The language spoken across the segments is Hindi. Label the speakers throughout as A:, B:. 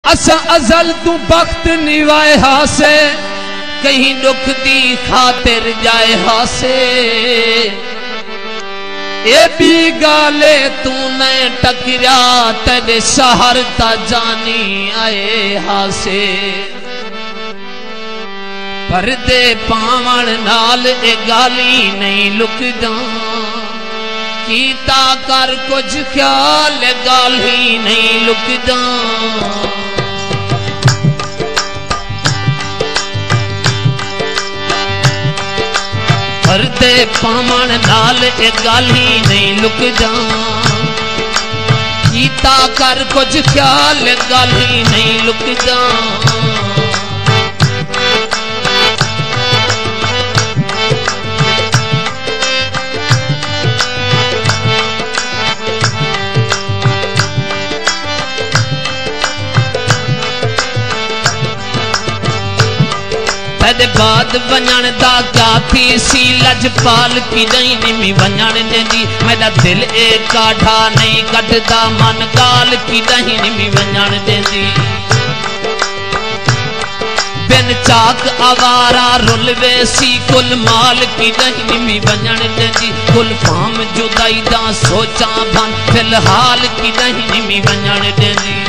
A: असा अजल तू बख्त निवाए हासे कहीं दुख दी खातिर जाए हासे ये भी गाले तू न टकरा तेरे शहर ता जानी आए हासे परदे पावण नाल ए गाली नहीं लुकदा कीता कर कुछ ख्याल गाली नहीं लुकदा परदे पावण नाल ए गाली नहीं लुकदा कीता कर कुछ ख्याल गाली नहीं लुकदा बाद वंजण दा क्या थी सी लजपाल की नहीं निमी वंजण देंदी मेरा दिल ए काढ़ा नहीं कटदा मन गाल की नहीं निमी वंजण देंदी बिन चाक आवारा रुलवे सी कुल माल की नहीं निमी वंजण देंदी कुल फाम जुदाई दा सोचा बन फिलहाल की नहीं निमी वंजण देंदी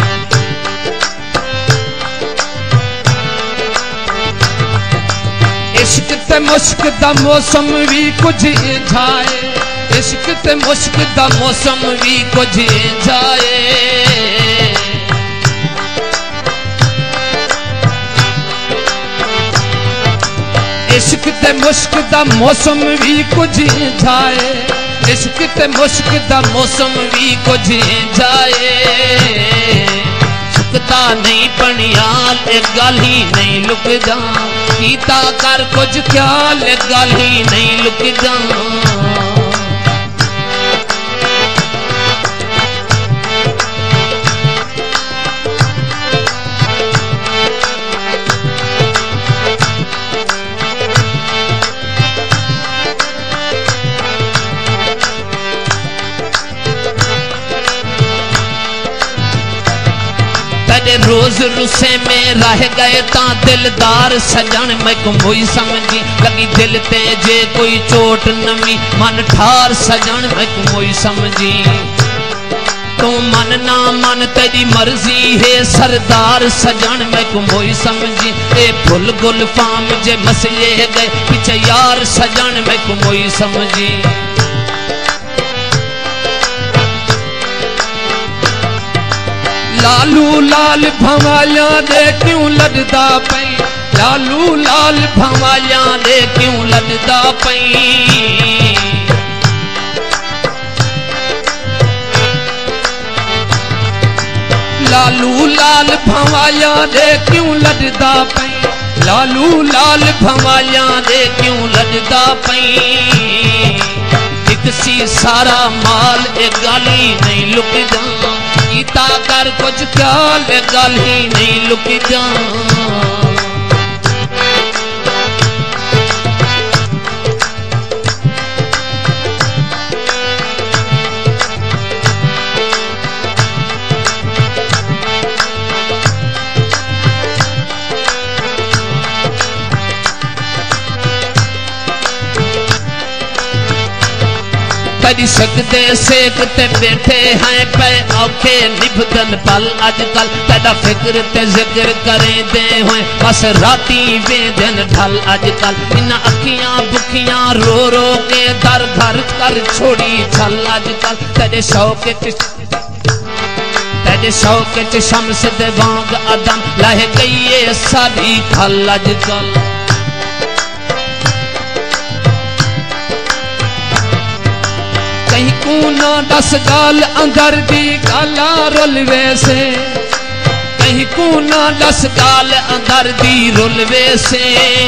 A: इश्क ते मुश्क दा मौसम भी कुछ जाए इश्क ते मुश्क दा मौसम भी कुछ जाए इश्क ते मुश्क दा मौसम भी कुछ जाए इश्क ते मुश्क दा मौसम भी कुछ जाए झुकता नहीं पनियाल एक गल ही नहीं लुकदा कीता कर कुछ ख्याल गाली नहीं लुकदा रोज रुसे में रह गए ता दिलदार सजन मैं कोई समझी लगी दिल ते जे कोई चोट नमी मन ठार सजन मैं कोई समझी तू मन ना मन तेरी मर्जी है सरदार सजन मैं कोई समझी ए फुल गुल फाम जे मसले गए पीछे यार सजन मैं कोई समझी लालू लाल भवाया दे क्यों लड़दा पई लालू लाल भवाया दे क्यों लड़दा पई लालू लाल भवाया दे क्यों लड़दा पई लालू लाल भवाया दे क्यों लड़दा पई एक सी सारा माल एक गाली नहीं लुकदा कीता कर कुछ ख्याल गल ही नहीं लुकदा कदी सकते सेकते बैठे हैं पे औखे निभदन पल अजकल तेरा फिक्र ते जिक्र करें दे हुए बस राती वेदन ढल अजकल इन अखियां बुखियां रो रो के दर घर कर छोड़ी छल अजकल तेरे शौक च शम्स दे वांग अदम लह गई सारी खल अजकल कहीं कूना दस गाल अंदर दी गाला रुलवे से कहीं कूना दस गाल अंदर दी रुलवे से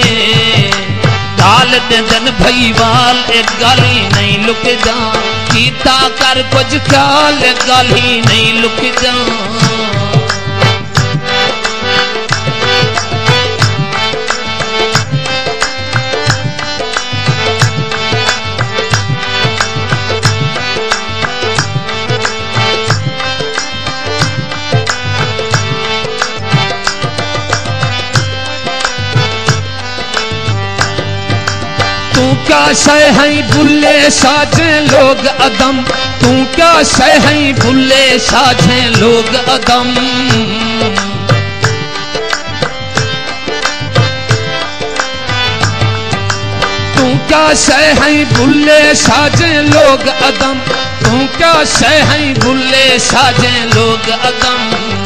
A: गाल दन भई वाल एक गाली नहीं लुकदा कीता कर कुछ ख्याल गाली नहीं लुकदा क्या शय है भुल्ले साझे लोग अदम, तू क्या शय है भुल्ले साझे लोग अदम। तू क्या शय है भुल्ले साझे लोग अदम, तू क्या शय है भुल्ले साझे लोग अदम।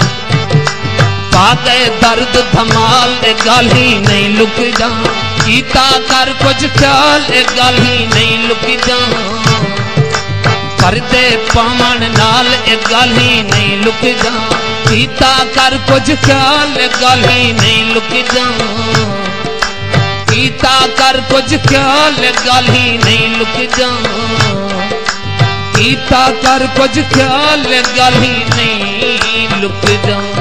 A: पागे दर्द धमाल गल ही नहीं लुक जा, कीता कर कुछ ख्याल गल ही नहीं लुक जा। करदे पावन नाल गल ही नहीं लुक जा, कीता कर कुछ ख्याल गल ही नहीं लुक जा। कीता कर कुछ ख्याल गल ही नहीं लुक जा, कीता कर कुछ ख्याल गल ही नहीं लुक जा।